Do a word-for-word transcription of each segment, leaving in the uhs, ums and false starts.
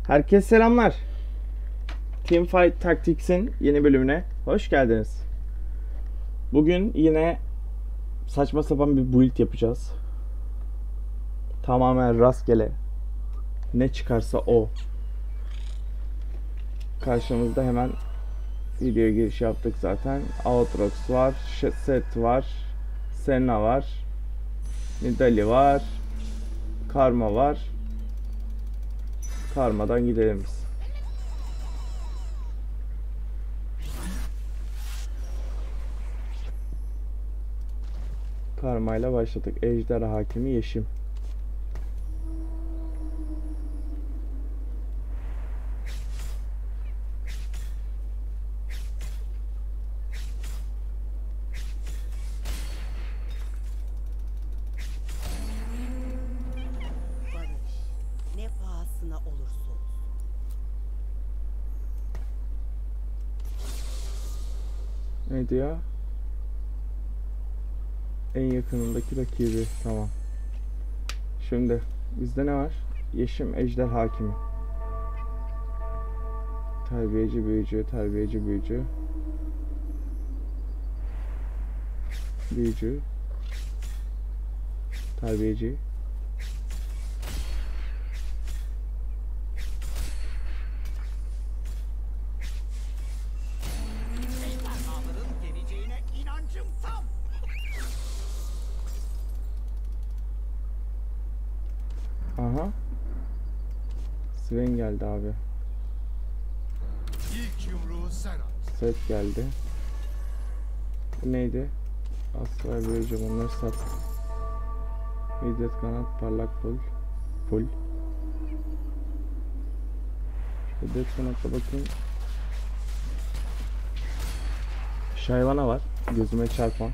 Herkese selamlar. Teamfight Tactics'in yeni bölümüne hoş geldiniz. Bugün yine saçma sapan bir build yapacağız. Tamamen rastgele. Ne çıkarsa o. Karşımızda hemen videoya giriş yaptık zaten. Outrox var, Set var, Senna var, Nidalee var, Karma var. Karma'dan gidelim biz. Karma ile başladık. Ejderha Hakimi Yeşim. Ne pahasına olursa olsun. Neydi ya? En yakınındaki rakibi. Tamam. Şimdi bizde ne var? Yeşim Ejder Hakimi. Terbiyeci büyücü, terbiyeci büyücü. Büyücü. Terbiyeci. Ejderhaların geleceğine inancım tam. Aha. Sven geldi abi. İlk yumruğu sen at. Set geldi. Bu neydi? Astral büyücü, bunları sat. Hiddet kanat, parlak pul. Pul. Hiddet kanatla bakayım. Şayvana var. Gözüme çarpan.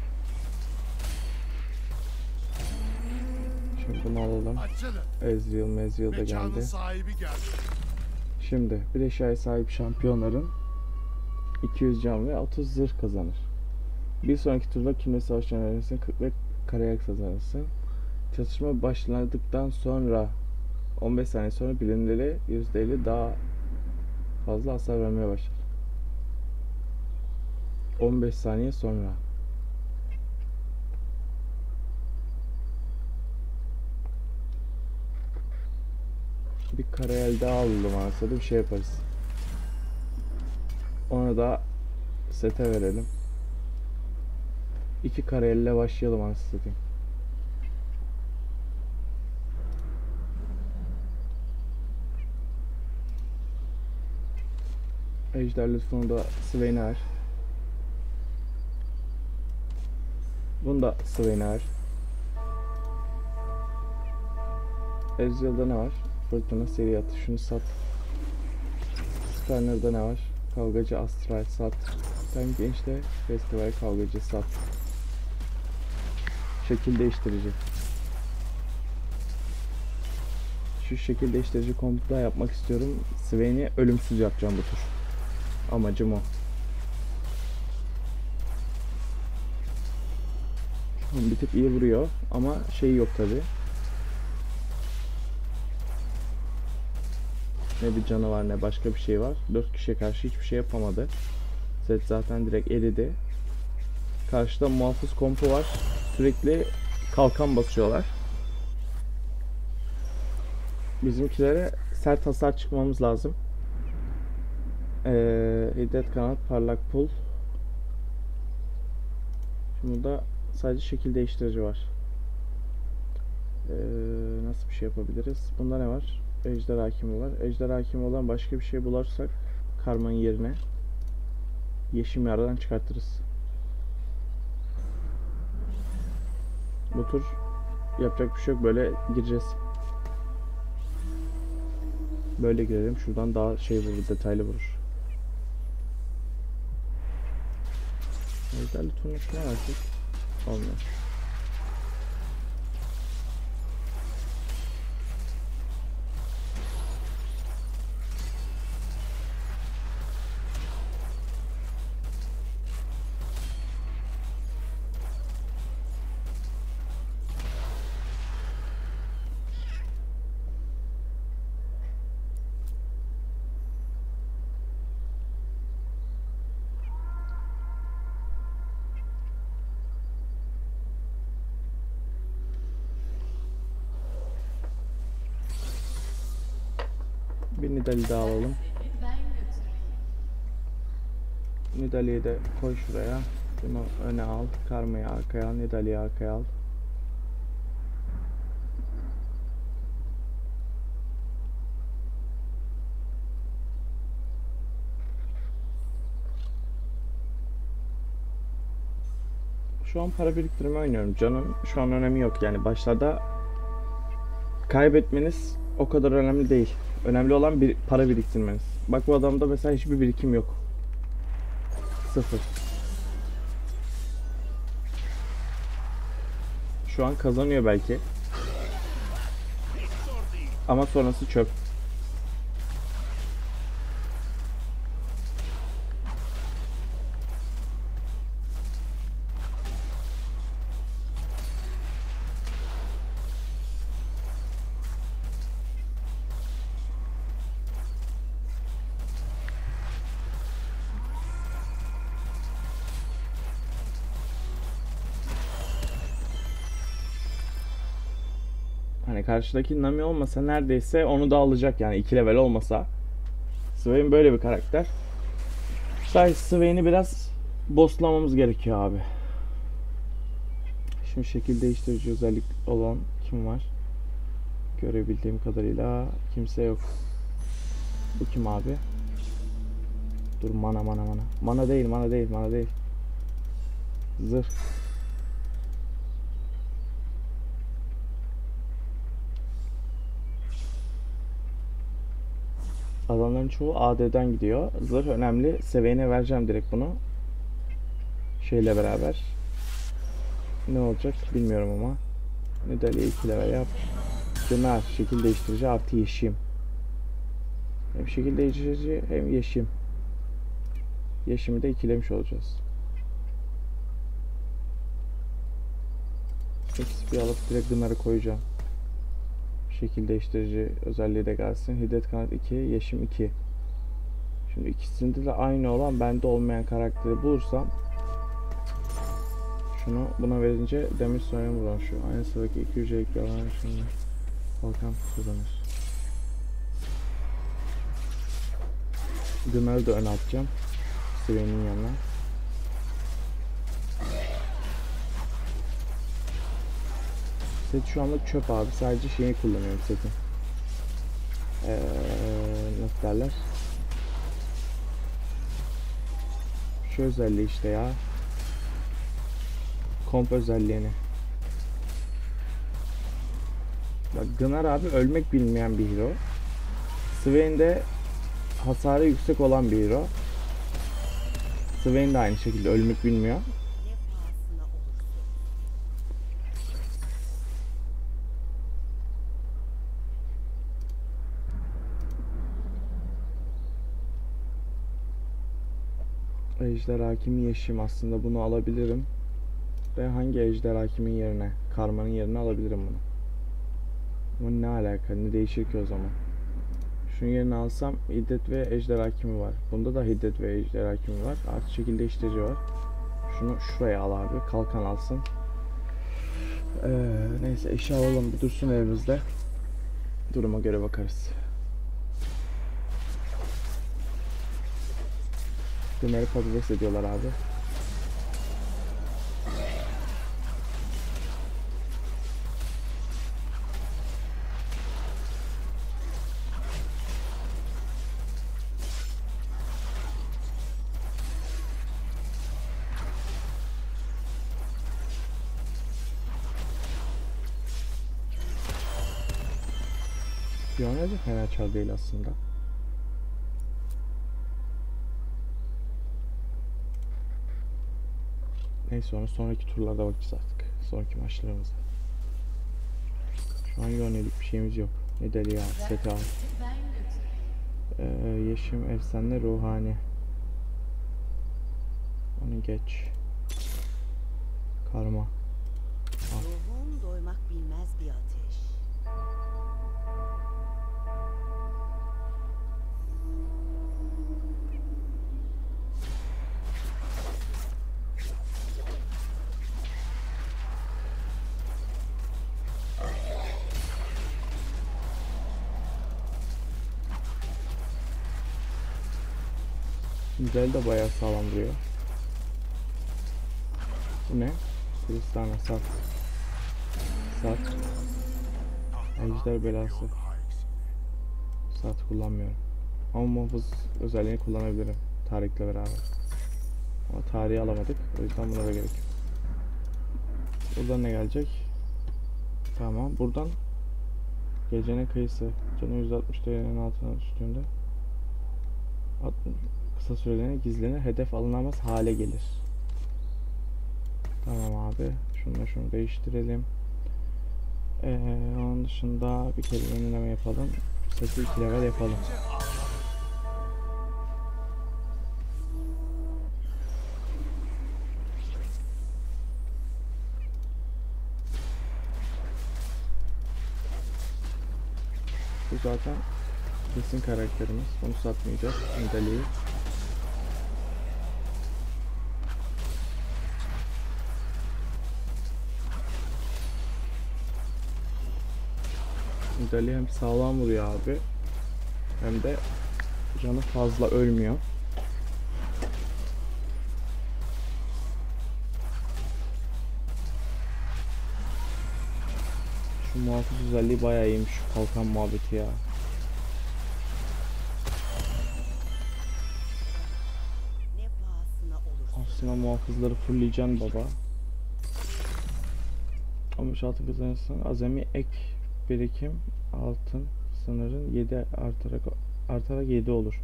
Şimdi bunu alalım. Açılın. Ezreal, Mezreal da Mekanın geldi. sahibi geldi. Şimdi bir eşyaya sahip şampiyonların iki yüz can ve otuz zırh kazanır. Bir sonraki turda kimle savaşacağını öğrenirsin. kırk ve karayak kazanırsın. Çatışma başladıktan sonra on beş saniye sonra birimleri yüzde elli daha fazla hasar vermeye başlar. on beş saniye sonra. Bir karayel daha alalım aslında, bir şey yaparız. Onu da sete verelim. İki karayelle başlayalım aslında. Ejder lütfunu da Swain'e ver. Bunu da Swain'e ver. Ezreal'da ne var? Fırtına seri atı. Şunu sat. Skarner'da ne var? Kavgacı Astral sat. Tank Genç'te Festival Kavgacı sat. Şekil değiştirici. Şu şekil değiştirici komutla yapmak istiyorum. Swain'i ölümsüz yapacağım bu tur. Amacım o. Bir tık iyi vuruyor ama şey yok tabi. Ne bir canı var ne başka bir şey var. dört kişiye karşı hiçbir şey yapamadı. Set zaten direkt eridi. Karşıda muhafız kompu var. Sürekli kalkan basıyorlar. Bizimkilere sert hasar çıkmamız lazım. Ee, hiddet kanat, parlak pul. Şimdi da sadece şekil değiştirici var. Ee, nasıl bir şey yapabiliriz? Bunda ne var? Ejder Hakimi var. Ejder Hakimi olan başka bir şey bularsak Karma'nın yerine Yeşim Yara'dan çıkartırız. Bu tur yapacak bir şey yok. Böyle gireceğiz. Böyle girelim. Şuradan daha şey vurur, detaylı vurur. Ejderli turnusuna versek olmuyor. Nidalee'yi de alalım. Nidalee'yi de koy şuraya. Bunu öne al. Karma'yı arkaya al. Nidalee'yi arkaya al. Şu an para biriktirme oynuyorum. Canım şu an önemi yok. Yani başlarda kaybetmeniz o kadar önemli değil. Önemli olan bir para biriktirmeniz. Bak bu adamda mesela hiçbir birikim yok. Sıfır. Şu an kazanıyor belki. Ama sonrası çöp. Hani karşıdaki Nami olmasa neredeyse onu da alacak yani iki level olmasa. Swain böyle bir karakter. Sadece Swain'i biraz bosslamamız gerekiyor abi. Şimdi şekil değiştirici özellik olan kim var? Görebildiğim kadarıyla kimse yok. Bu kim abi? Dur mana mana mana. Mana değil mana değil mana değil. Zırh. Adamların çoğu A D'den gidiyor. Zırh önemli. Seviyene vereceğim direkt bunu. Şeyle beraber. Ne olacak bilmiyorum ama. Nidalee'yi iki level yap. Gınar şekil değiştirici artı yeşim. Hem şekil değiştirici hem yeşim. Yeşimi de ikilemiş olacağız. X P alıp direkt Gınar'ı koyacağım. Şekil değiştirici özelliği de gelsin. Hiddet kanat iki, yeşim iki. Şimdi ikisinde de aynı olan bende olmayan karakteri bulursam şunu buna verince demir sonra vuran şu. Aynı sıradaki iki yücelik yalan şimdi kalkan kazanır. Gınar'ı da ön atacağım. Swain'in yanına. Set şu anlık çöp abi. Sadece şeyi kullanıyorum setin. Ee, nasıl derler? Şu özelliği işte ya. Komp özelliğini. Bak Gınar abi ölmek bilmeyen bir hero. Swain de hasarı yüksek olan bir hero. Swain de aynı şekilde ölmek bilmiyor. Ejder Hakimi Yeşim aslında bunu alabilirim. Ve hangi Ejder Hakim'in yerine? Karma'nın yerine alabilirim bunu. Ama ne alaka? Ne değişir ki o zaman? Şunun yerine alsam Hiddet ve Ejder Hakimi var. Bunda da Hiddet ve Ejder Hakimi var. Artı şekil değiştirici var. Şunu şuraya al abi. Kalkan alsın. Ee, neyse eşya alalım. Bir dursun evimizde. Duruma göre bakarız. Gımar'ı patates ediyorlar abi. Fiona da fena çar değil aslında. Neyse onu sonraki turlarda bakacağız artık. Sonraki maçlarımızda. Şu an yönelik bir şeyimiz yok. Nidalee'yi al, seti al. Ee, Yeşim, efsane, ruhani. Onu geç. Karma. Al. Ruhum doymak bilmez bir ateş. Güzel de bayağı sağlam duruyor. Bu ne? Kristana sat. Sat. Ejder belası. Sat kullanmıyorum. Ama muhafız özelliğini kullanabilirim. Tarih'le beraber. Ama tarihi alamadık. O yüzden buna da gerek yok. Buradan ne gelecek? Tamam. Buradan gecenin kıyısı. Canı yüz altmış değerinin altına düştüğünde kısa süreliğine gizlenir. Hedef alınamaz hale gelir. Tamam abi. Şunu şunu değiştirelim. Ee, onun dışında bir kere yenileme yapalım. Sesi iki level yapalım. Bu zaten kesin karakterimiz. Onu satmayacağız. Nidalee'yi. Nidalee hem sağlam vuruyor abi. Hem de canı fazla ölmüyor. Şu muhafız özelliği bayağı iyiymiş. Şu kalkan muhabbeti ya. Ne pahasına olursa. Aslında muhafızları fullleyeceğim baba. on beş altın kazanırsan azami ek birikim altın sınırın yedi artarak artarak yedi olur.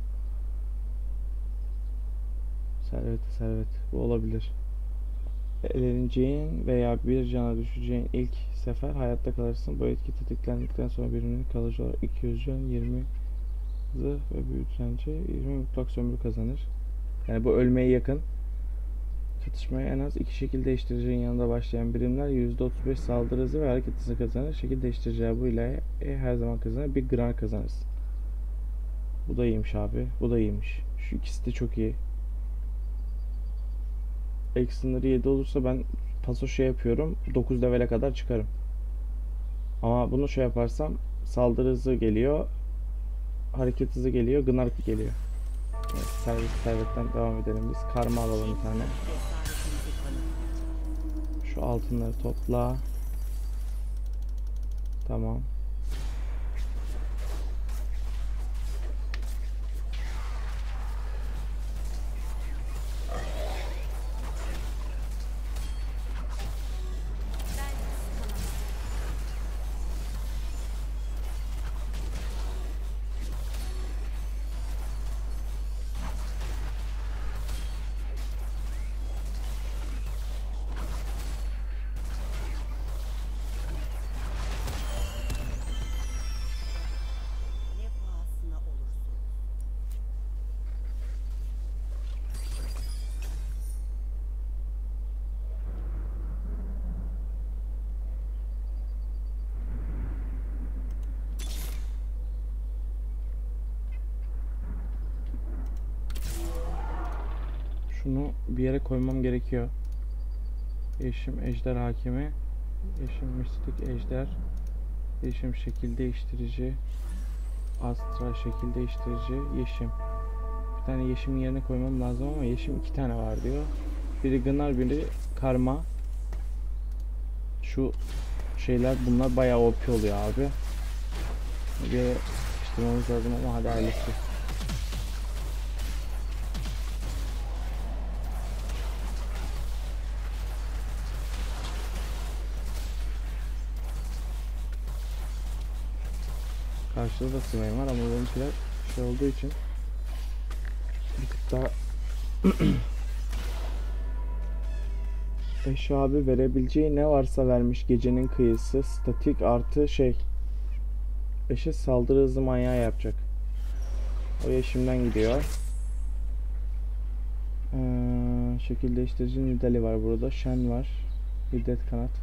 Servet servet bu olabilir. Eleneceğin veya bir cana düşeceğin ilk sefer hayatta kalırsın. Bu etki tetiklendikten sonra birinin kalıcı olarak iki yüz can, yirmi zırh ve büyütence yirmi mutlak sömürü kazanır. Yani bu ölmeye yakın. Çatışmaya en az iki şekil değiştireceğin yanında başlayan birimler yüzde otuz beş saldırı hızı ve hareket hızı kazanır. Şekil değiştireceği bu ile her zaman kazanır. Bir gran kazanırsın. Bu da iyiymiş abi. Bu da iyiymiş. Şu ikisi de çok iyi. Ek sınırı yedi olursa ben paso şey yapıyorum. dokuz levele kadar çıkarım. Ama bunu şey yaparsam saldırı hızı geliyor. Hareket hızı geliyor. Gınar geliyor. Evet, servet, servetten devam edelim biz. Karma alalım bir tane. Şu altınları topla. Tamam. Ne pahasına olursa. Şunu bir yere koymam gerekiyor. Yeşim ejder hakimi. Yeşim mistik ejder. Yeşim şekil değiştirici. Astra şekil değiştirici. Yeşim. Bir tane yeşimin yerine koymam lazım ama yeşim iki tane var diyor. Biri gınar, biri karma. Şu şeyler bunlar bayağı O P oluyor abi. Bir yere sıkıştırmamız lazım ama hadi hayırlısı. Karşıda da sırayım var ama benimkiler şey olduğu için bir tık daha Eş abi verebileceği ne varsa vermiş gecenin kıyısı statik artı şey eşe saldırı hızı manyağı yapacak. O yeşimden gidiyor. Ee, şekil değiştirici Nidalee var burada. Shen var. Hiddet kanat.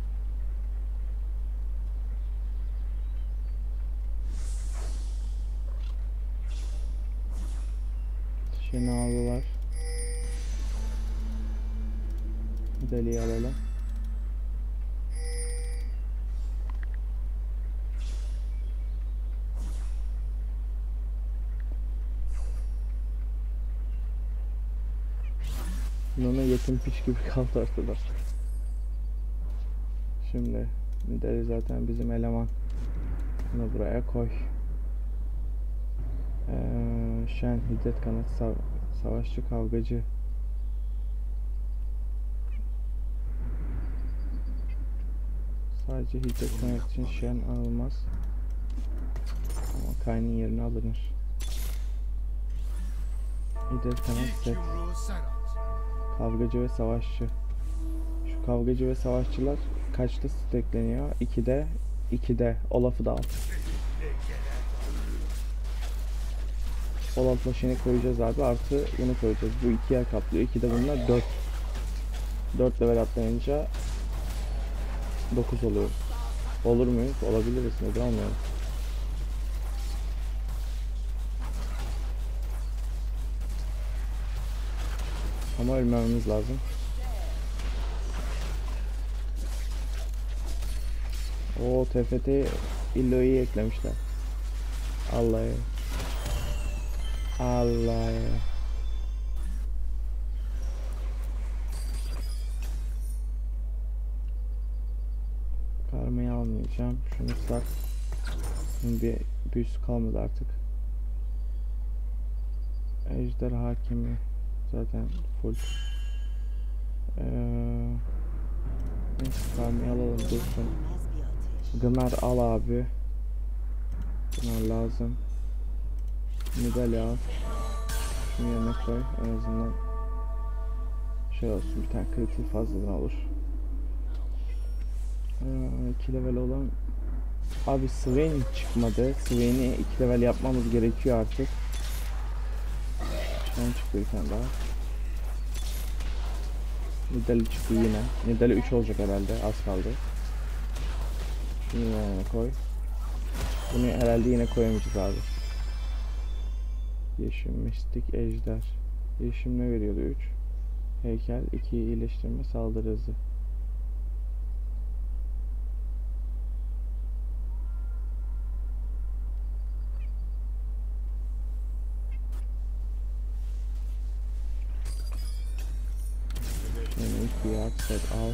Shen'i aldılar. Nidalee'yi alalım. Nunu yetim piç gibi kaldı ortada. Şimdi Nidali zaten bizim eleman. Bunu buraya koy. Ee, Shen, Hiddet Kanat, Sav Savaşçı, Kavgacı. Sadece Hiddet Kanat için Shen alınmaz. Ama Kayn'in yerine alınır. Hiddet Kanat İlk set. yumruğu sen at. Kavgacı ve Savaşçı. Şu Kavgacı ve Savaşçılar kaçta stackleniyor? ikide. ikide. Olaf'ı da al. Olaf'la Shen'i koyacağız abi. Artı bunu koyacağız. Bu iki yer kaplıyor. ikide bunlar dört. dört level atlayınca dokuz oluyoruz. Olur muyuz? Olabiliriz. Neden olmuyoruz? Ama ölmememiz lazım. O T F T Illo'yu eklemişler. Allah ya. Allah ya. Karmayı almayacağım. Şunu sat. Bunun bir büyüsü kalmadı artık. Ejder hakimi zaten full. Ee, neyse karmayı alalım dursun. Bilmez bir ateş. Gınar al abi. Gınar lazım. Nidali al. Şunu yerine koy. En azından şey olsun, bir tane kritik fazladan olur. iki level olan abi Swain çıkmadı. Swain'i iki level yapmamız gerekiyor artık. Şu an çıktı bir tane daha. Nidali çıktı yine. Nidali üç olacak herhalde. Az kaldı. Şunu yerine koy. Bunu herhalde yine koyamayacağız abi. Yeşim, mistik, ejder. Yeşim ne veriyordu? üç. Heykel, iki iyileştirme, saldırı hızı. Şimdi ilk bir at set al.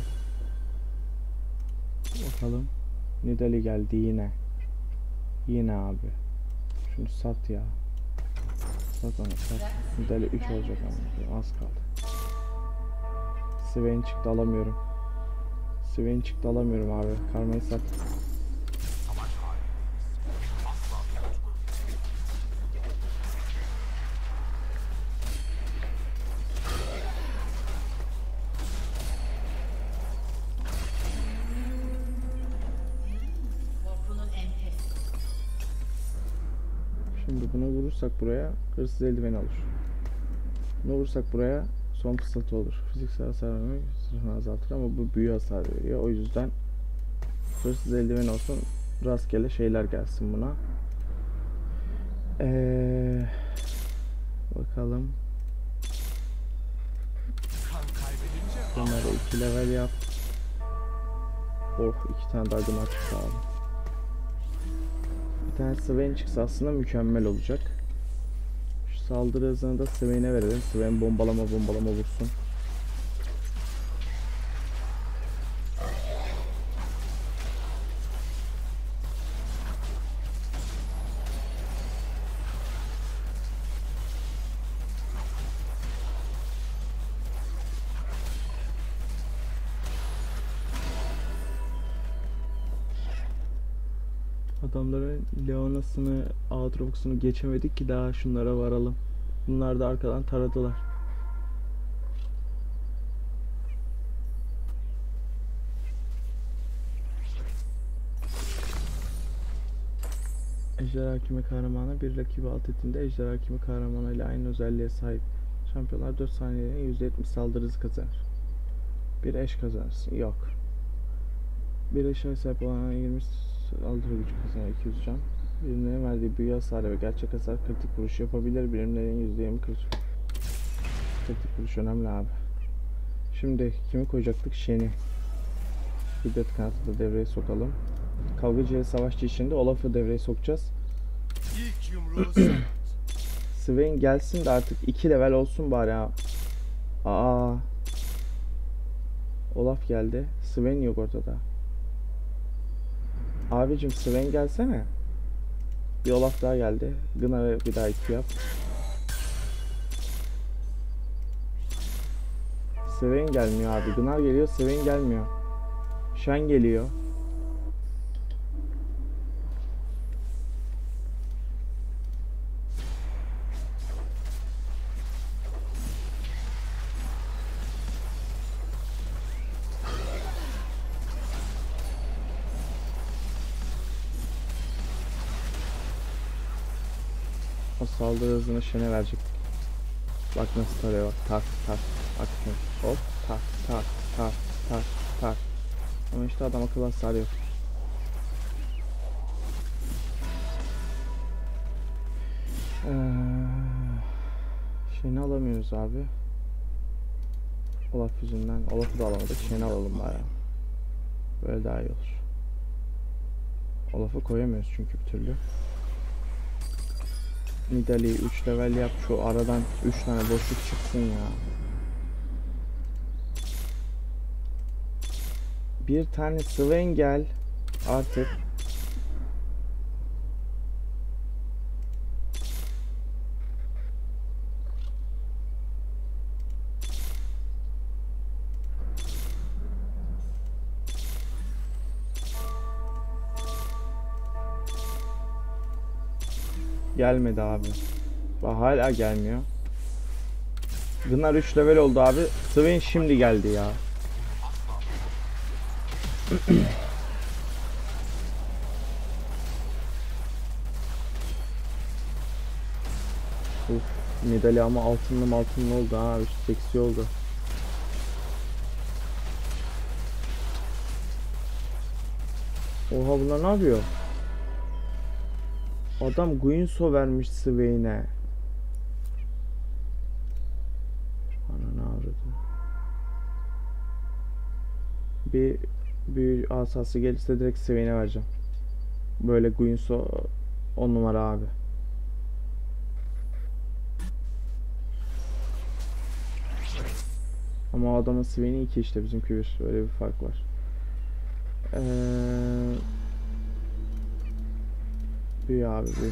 Bakalım. Nidali geldi yine. Yine abi. Şunu sat ya. Sat onu sat. Nidali üç olacak ama az kaldı. Swain çıktı alamıyorum. Swain çıktı alamıyorum abi. Karmayı sat. Şimdi bunu vurursak buraya hırsız eldiveni olur. Bunu vurursak buraya son fırsatı olur. Fiziksel hasar vermek sırrını azaltır ama bu büyü hasar veriyor. O yüzden hırsız eldiven olsun. Rastgele şeyler gelsin buna. Ee, bakalım. Kan kaybedince Bunları iki level yap. Oh, iki tane daha gına çıktı abi. Bir tane Swain çıksa aslında mükemmel olacak. Şu saldırı hızını da Swain'e verelim. Swain bombalama bombalama vursun. Adamların Leona'sını, Aatrox'unu geçemedik ki daha şunlara varalım. Bunlar da arkadan taradılar. Ejder Hakimi kahramanı bir rakibi alt ettiğinde Ejder Hakimi kahramanı ile aynı özelliğe sahip şampiyonlar dört saniyede yüzde yetmiş saldırı hızı kazanır. Bir eş kazanırsın. Yok. Bir eşe sahip olan yirmi saldırı gücü kazanır, iki yüz can. Birimlerin verdiği büyü hasarı ve gerçek hasar kritik vuruş yapabilir. Birimlerin yüzde yirmi kritik kritik vuruş önemli abi. Şimdi kimi koyacaktık? Shen'i. Hiddet Kanat'ı da devreye sokalım. Kavgacı savaşçı içinde Olaf'ı devreye sokacağız. ilk yumruğu sen at. Swain gelsin de artık iki level olsun bari ha. Aa, Olaf geldi. Sven yok ortada. Abicim Sven gelsene. Bir Olaf daha geldi. Gnar'ı bir daha iki yap. Sven gelmiyor abi. Gnar geliyor, Sven gelmiyor. Shen geliyor. O saldırı hızını Shen'e verecek. Bak nasıl tarıyor bak. Tak tak. Bak şimdi. Hop. Tak tak tak tak tak. Ama işte adam akıllı hasar yok. Ee, Shen'i alamıyoruz abi. Olaf yüzünden. Olaf'ı da alamadık. Shen'i alalım bari. Böyle daha iyi olur. Olaf'ı koyamıyoruz çünkü bir türlü. Nidalee'yi üç level yap, şu aradan üç tane boşluk çıksın ya. Bir tane Sven gel artık. Gelmedi abi. Bak hala gelmiyor. Gnar üç level oldu abi. Sven şimdi geldi ya. Uf, Nidalee ama altınlı altınlı oldu ha. Üst seksi oldu. Oha bunlar ne yapıyor? Adam Guinsoo vermiş Swain'e. Ananı avradı. Bir büyü asası gelirse direkt Swain'e vereceğim. Böyle Guinsoo on numara abi. Ama o adamın Swain'i iki işte, bizimki bir. Öyle bir fark var. Eee Büyü abi büyü.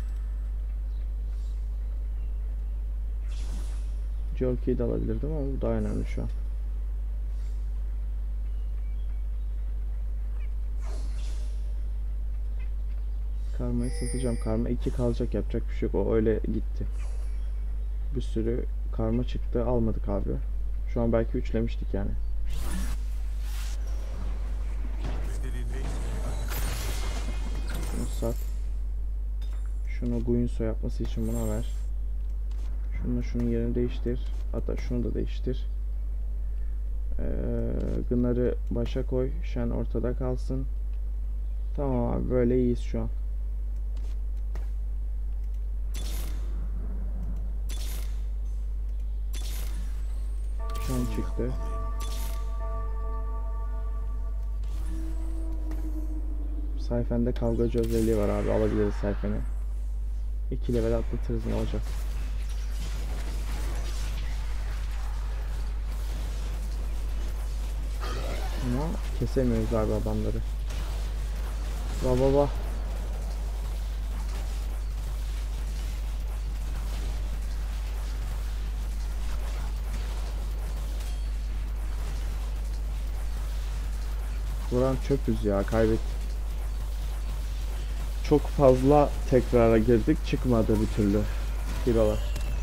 Jockey'i de alabilirdim ama bu daha önemli şu an. Karma'yı satacağım. Karma iki kalacak, yapacak bir şey yok. O öyle gitti. Bir sürü karma çıktı, almadık abi. Şu an belki üçlemiştik yani. Şunu sat. Şunu Guinsoo yapması için buna ver. Şununla şunun yerini değiştir. Hatta şunu da değiştir. Ee, Gnar'ı başa koy. Shen ortada kalsın. Tamam abi, böyle iyiyiz şu an. Shen çıktı. Sayfende kavgacı özelliği var abi, alabiliriz sayfeni. iki level atlatırız, ne olacak? Ama kesemiyoruz abi adamları. Ba ba ba. Buran çöpüz ya, kaybettik. Çok fazla tekrara girdik, çıkmadı bir türlü hero'lar.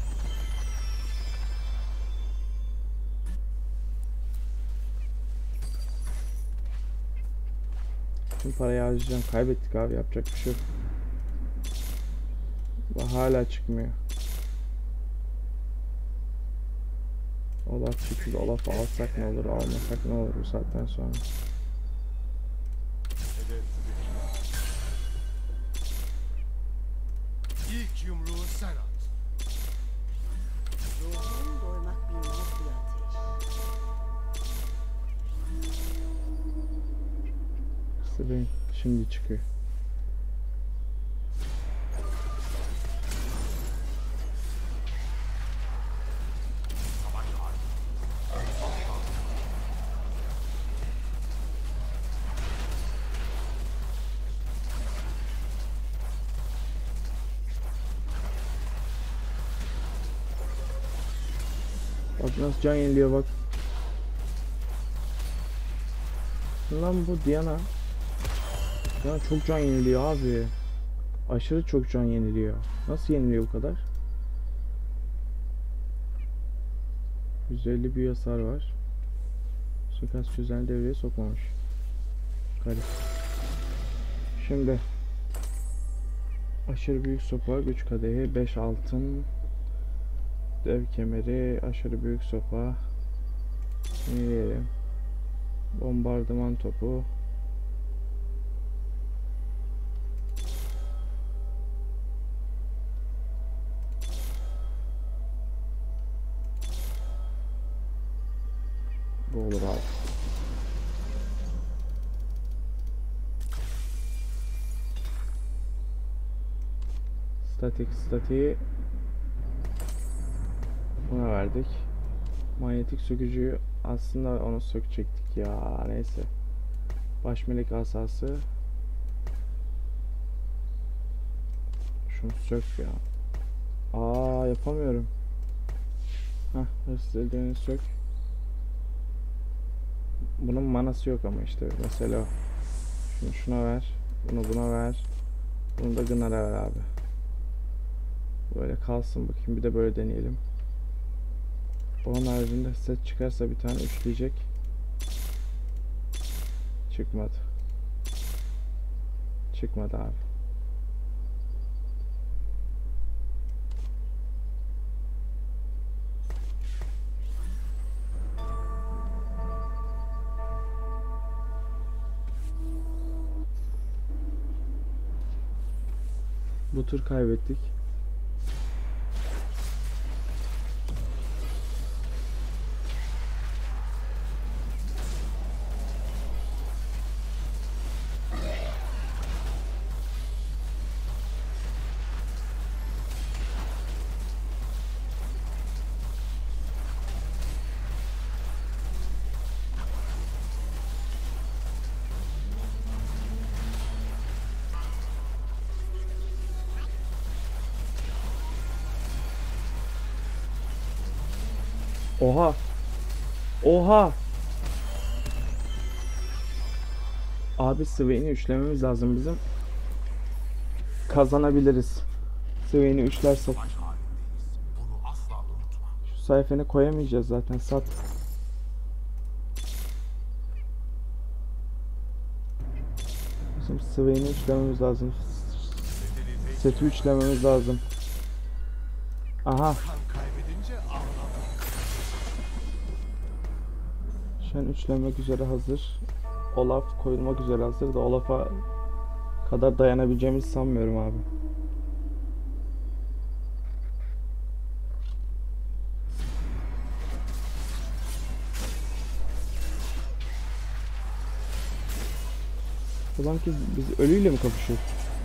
Tüm parayı harcayacağım, kaybettik abi, yapacak bir şey yok. Bu hala çıkmıyor. Olaf çıktı, Olaf'ı alsak ne olur, almasak ne olur bu saatten sonra. İlk yumruğu sen at. Ruhun doymak bilmez bir ateş. Sven şimdi çıkıyor. Bak nasıl can yeniliyor bak. Lan bu Diana. Diana çok can yeniliyor abi. Aşırı çok can yeniliyor. Nasıl yeniliyor bu kadar? yüz elli büyü hasar var. Suikast düzenli devreye sokmamış. Garip. Şimdi aşırı büyük sopa, güç kadehi, beş altın, dev kemeri, aşırı büyük sopa, yenileyelim. Bombardıman topu, bu olur abi. Statik statiği buna verdik. Manyetik sökücüyü aslında onu sökecektik ya, neyse. Baş melek asası. Şunu sök ya. Aa, yapamıyorum. Hah, hırsız eldivenini sök. Bunun manası yok ama işte mesela şunu şuna ver, bunu buna ver, bunu da Gınar'a ver abi. Böyle kalsın bakayım, bir de böyle deneyelim. Onun haricinde set çıkarsa bir tane üçleyecek. Çıkmadı. Çıkmadı abi. Bu tur kaybettik. Oha. Oha. Abi Swain'i üçlememiz lazım bizim. Kazanabiliriz. Swain'i üçlersek. Bunu asla unutma. Şu sayfeni koyamayacağız zaten, sat. Bizim Swain'i üçlememiz lazım. Seti üçlememiz lazım. Aha. Kan kaybedince ağlama. Şu an üçlenmek üzere hazır. Olaf koyulmak üzere hazır da Olaf'a kadar dayanabileceğimizi sanmıyorum abi. Ulan ki biz ölüyle mi kapışıyoruz?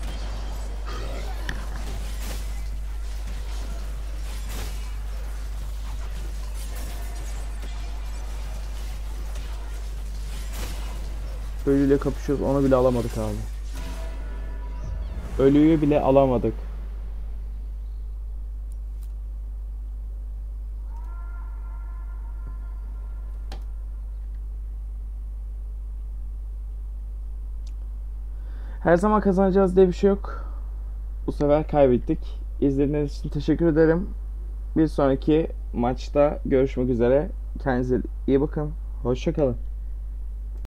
Ölüyle kapışıyoruz, onu bile alamadık abi. Ölüyü bile alamadık. Her zaman kazanacağız diye bir şey yok. Bu sefer kaybettik. İzlediğiniz için teşekkür ederim. Bir sonraki maçta görüşmek üzere. Kendinize iyi bakın. Hoşça kalın.